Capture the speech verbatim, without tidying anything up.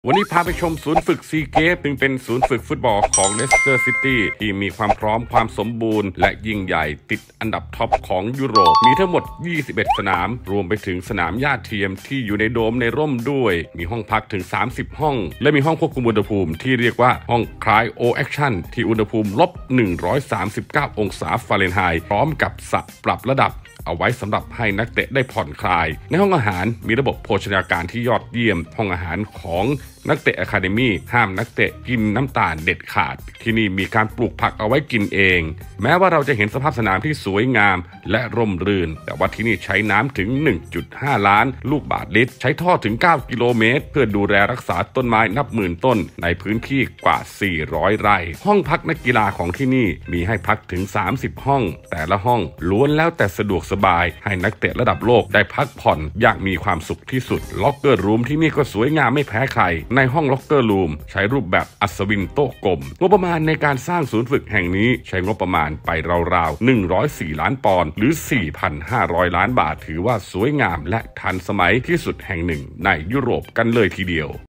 วันนี้พาไปชมศูนย์ฝึกซีเกฟซึ่งเป็นศูนย์ฝึกฟุตบอลของเลสเตอร์ซิตี้ที่มีความพร้อมความสมบูรณ์และยิ่งใหญ่ติดอันดับท็อปของยุโรปมีทั้งหมดยี่สิบเอ็ดสนามรวมไปถึงสนามหญ้าเทียมที่อยู่ในโดมในร่มด้วยมีห้องพักถึงสามสิบห้องและมีห้องควบคุมอุณหภูมิที่เรียกว่าห้องคลายโอแอคชั่นที่อุณหภูมิลบหนึ่งร้อยสามสิบเก้าองศาฟาเรนไฮต์พร้อมกับสระปรับระดับเอาไว้สำหรับให้นักเตะได้ผ่อนคลายในห้องอาหารมีระบบโภชนาการที่ยอดเยี่ยมห้องอาหารของนักเตะอะคาเดมี่ห้ามนักเตะกินน้ำตาลเด็ดขาดที่นี่มีการปลูกผักเอาไว้กินเองแม้ว่าเราจะเห็นสภาพสนามที่สวยงามและร่มรื่นแต่ว่าที่นี่ใช้น้ำถึง หนึ่งจุดห้า ล้านลูกบาศก์ลิตรใช้ท่อถึงเก้ากิโลเมตรเพื่อดูแลรักษาต้นไม้นับหมื่นต้นในพื้นที่กว่าสี่ร้อยไร่ห้องพักนักกีฬาของที่นี่มีให้พักถึงสามสิบห้องแต่ละห้องล้วนแล้วแต่สะดวกสบายให้นักเตะระดับโลกได้พักผ่อนอย่างมีความสุขที่สุดล็อกเกอร์รูมที่นี่ก็สวยงามไม่แพ้ใครในห้องล็อกเกอร์รูมใช้รูปแบบอัศวินโต๊ะกลมงบประมาณในการสร้างศูนย์ฝึกแห่งนี้ใช้งบประมาณไปราวๆหนึ่งร้อยสี่ล้านปอนด์หรือ สี่พันห้าร้อย ล้านบาทถือว่าสวยงามและทันสมัยที่สุดแห่งหนึ่งในยุโรปกันเลยทีเดียว